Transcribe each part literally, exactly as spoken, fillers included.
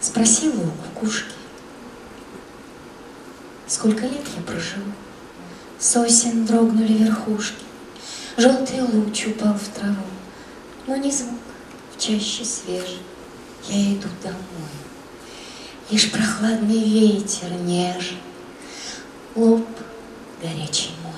Спросила у кукушки, сколько лет я проживу. Сосен дрогнули верхушки, желтый луч упал в траву, но не звук в чаще свежий. Я иду домой, лишь прохладный ветер нежен, лоб горячий мой.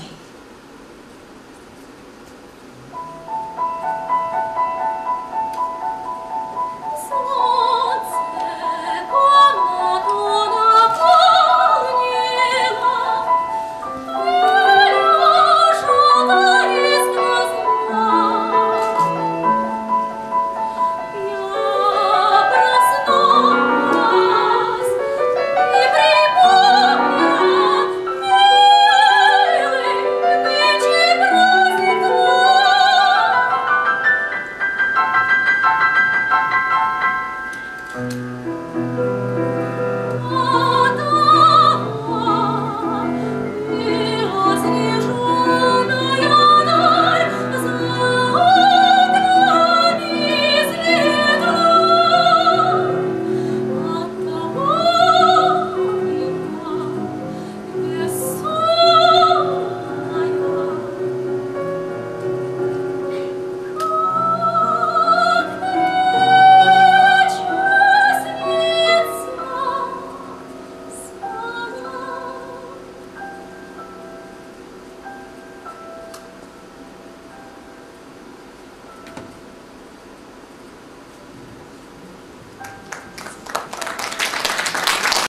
Thank you.